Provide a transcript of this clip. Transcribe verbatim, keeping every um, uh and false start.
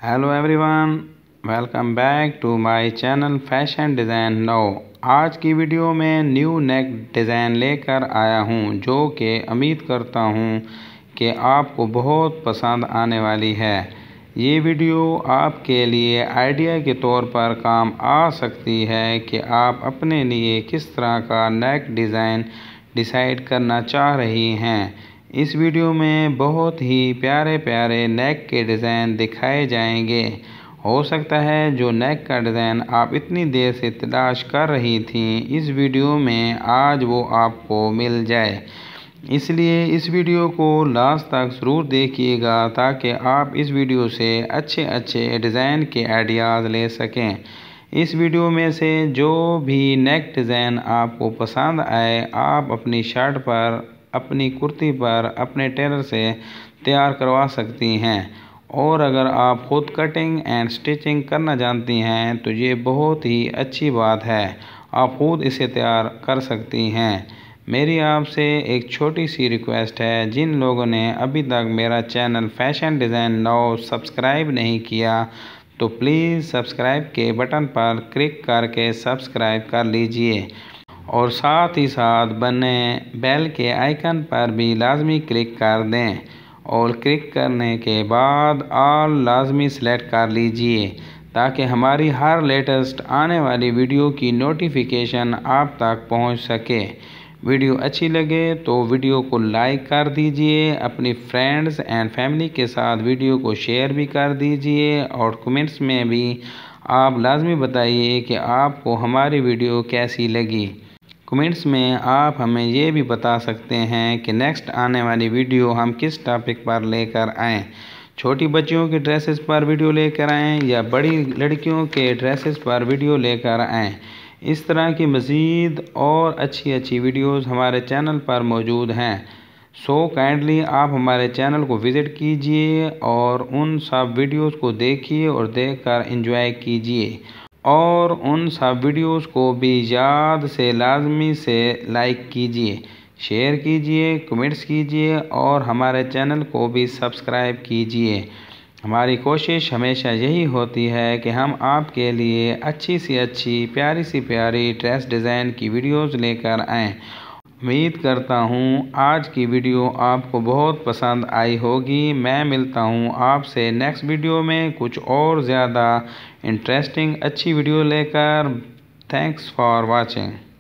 Hello everyone, welcome back to my channel fashion design now. आज की video में new नेक design लेकर आया हूं, जो कि उम्मीद करता हूं कि आपको बहुत पसंद आने वाली है। ये वीडियो आपके लिए आइडिया के तौर पर काम आ सकती है कि आप अपने लिए किस तरह का नेक डिज़ाइन डिसाइड करना चाह रही हैं। इस वीडियो में बहुत ही प्यारे प्यारे नेक के डिज़ाइन दिखाए जाएंगे। हो सकता है जो नेक का डिज़ाइन आप इतनी देर से तलाश कर रही थीं, इस वीडियो में आज वो आपको मिल जाए। इसलिए इस वीडियो को लास्ट तक ज़रूर देखिएगा ताकि आप इस वीडियो से अच्छे अच्छे डिज़ाइन के आइडियाज़ ले सकें। इस वीडियो में से जो भी नेक डिज़ाइन आपको पसंद आए, आप अपनी शर्ट पर, अपनी कुर्ती पर अपने टेलर से तैयार करवा सकती हैं। और अगर आप खुद कटिंग एंड स्टिचिंग करना जानती हैं तो ये बहुत ही अच्छी बात है, आप खुद इसे तैयार कर सकती हैं। मेरी आपसे एक छोटी सी रिक्वेस्ट है, जिन लोगों ने अभी तक मेरा channel fashion design now subscribe नहीं किया तो प्लीज़ सब्सक्राइब के बटन पर क्लिक करके सब्सक्राइब कर लीजिए और साथ ही साथ बने बेल के आइकन पर भी लाजमी क्लिक कर दें और क्लिक करने के बाद ऑल लाजमी सेलेक्ट कर लीजिए ताकि हमारी हर लेटेस्ट आने वाली वीडियो की नोटिफिकेशन आप तक पहुंच सके। वीडियो अच्छी लगे तो वीडियो को लाइक कर दीजिए, अपनी फ्रेंड्स एंड फैमिली के साथ वीडियो को शेयर भी कर दीजिए और कमेंट्स में भी आप लाजमी बताइए कि आपको हमारी वीडियो कैसी लगी। कमेंट्स में आप हमें ये भी बता सकते हैं कि नेक्स्ट आने वाली वीडियो हम किस टॉपिक पर लेकर आएँ। छोटी बच्चियों के ड्रेसेस पर वीडियो लेकर आएँ या बड़ी लड़कियों के ड्रेसेस पर वीडियो लेकर आएँ। इस तरह की मज़ीद और अच्छी अच्छी वीडियोस हमारे चैनल पर मौजूद हैं। सो काइंडली आप हमारे चैनल को विज़िट कीजिए और उन सब वीडियोस को देखिए और देखकर एंजॉय कीजिए और उन सब वीडियोस को भी याद से लाजमी से लाइक कीजिए, शेयर कीजिए, कमेंट्स कीजिए और हमारे चैनल को भी सब्सक्राइब कीजिए। हमारी कोशिश हमेशा यही होती है कि हम आपके लिए अच्छी सी अच्छी प्यारी सी प्यारी ड्रेस डिज़ाइन की वीडियोस लेकर आएँ। उम्मीद करता हूँ आज की वीडियो आपको बहुत पसंद आई होगी। मैं मिलता हूँ आपसे नेक्स्ट वीडियो में कुछ और ज़्यादा इंटरेस्टिंग अच्छी वीडियो लेकर। Thanks for watching.